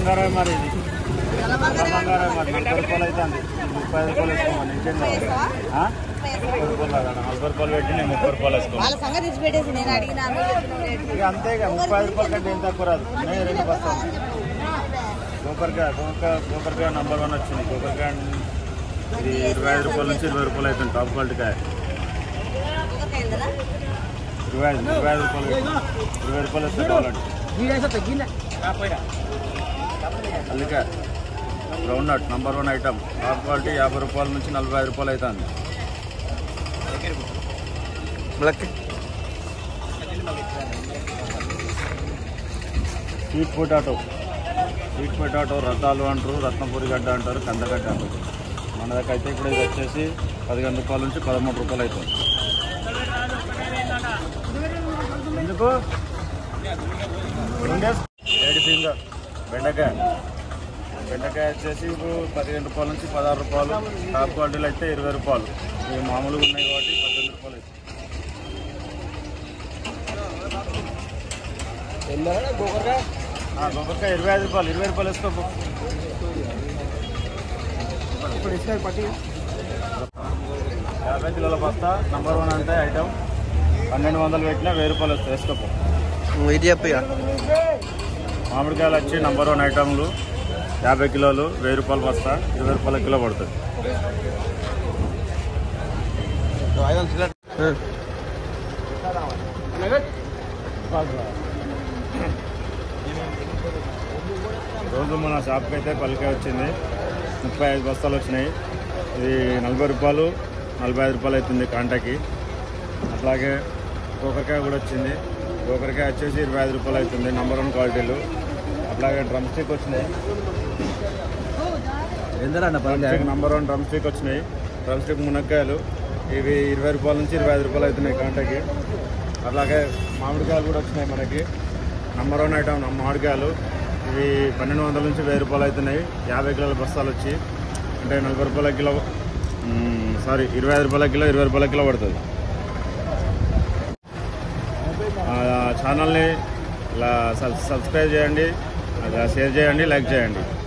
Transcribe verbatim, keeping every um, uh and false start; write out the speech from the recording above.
బంగారం మరి బంగారం మరి నలభై రూపాయలు అవుతుంది ముప్పై ఐదు రూపాయలు వేసుకోమని ఇంకేం కావాలి ముప్పై రూపాయలు నలభై రూపాయలు పెట్టి నేను ముప్పై రూపాయలు వేసుకోవాలి ఇక అంతే ఇక ముప్పై ఐదు రూపాయల కంటే ఏం తక్కువ రాదు నేను రెండు బస్తాలు గోకరకాయ గోకర గోకరకాయ నెంబర్ వన్ వచ్చింది గోకరకాయ ఇది ఇరవై ఐదు రూపాయల నుంచి ఇరవై రూపాయలు అవుతుంది టాప్ క్వాలిటీ కాయ ఇరవై ఐదు ఇరవై ఐదు రూపాయలు ఇరవై రూపాయలు వస్తే కావాలండి అల్లికాయ groundnut number one item top quality యాభై రూపాయల నుంచి నలభై ఐదు రూపాయలు అవుతుంది స్వీట్ పొటాటో స్వీట్ పొటాటో రతాలు అంటారు రత్నపూరి గడ్డ అంటారు కందగడ్డ అంటారు మన దగ్గర అయితే ఇక్కడ ఇది వచ్చేసి పదిహేను రూపాయల నుంచి పదమూడు రూపాయలు అవుతుంది ఎందుకు ఏడు ఫింగర్ బెండకాయ బెండకాయ వచ్చేసి ఇప్పుడు పదిహేను రూపాయల నుంచి పదహారు రూపాయలు టాప్ క్వాలిటీలు అయితే ఇరవై రూపాయలు ఇవి మామూలుగా ఉన్నాయి కాబట్టి పద్దెనిమిది రూపాయలు అవుతుంది గోకరకాయ గోకరకాయ ఇరవై ఐదు రూపాయలు ఇరవై రూపాయలు వేసుకో ఇప్పుడు ఇస్తే పట్టి యాభై కిలోల బస్తా నంబర్ వన్ అంటే ఐటమ్ పన్నెండు వందలు పెట్టినా వెయ్యి రూపాయలు వస్తాయి వేసుకోపో ఇది చెప్పి మామిడికాయలు వచ్చి నంబర్ వన్ ఐటమ్లు యాభై కిలోలు వెయ్యి రూపాయలు బస్తా ఇరవై రూపాయల కిలో పడుతుంది రోజు మన షాప్కి అయితే పలికే వచ్చింది ముప్పై ఐదు బస్తాలు వచ్చినాయి ఇది నలభై రూపాయలు నలభై ఐదు రూపాయలు అవుతుంది కాంటాకి అట్లాగే గోకరకాయ కూడా వచ్చింది గోకరకాయ వచ్చేసి ఇరవై ఐదు రూపాయలు అవుతుంది నంబర్ వన్ క్వాలిటీలు అట్లాగే డ్రమ్ స్టిక్ వచ్చినాయి నంబర్ వన్ డ్రమ్ స్టిక్ వచ్చినాయి డ్రమ్ స్టిక్ మునక్కాయలు ఇవి ఇరవై రూపాయల నుంచి ఇరవై ఐదు రూపాయలు అవుతున్నాయి కాంటాకి అట్లాగే మామిడికాయలు కూడా వచ్చినాయి మనకి నంబర్ వన్ ఐటమ్ మామిడికాయలు ఇవి పన్నెండు వందల నుంచి వెయ్యి రూపాయలు అవుతున్నాయి యాభై కిలోల బస్తాలు వచ్చి అంటే నలభై రూపాయల కిలో సారీ ఇరవై ఐదు రూపాయల కిలో ఇరవై రూపాయల కిలో పడుతుంది ఛానల్ని సబ్స్క్రైబ్ చేయండి షేర్ చేయండి లైక్ చేయండి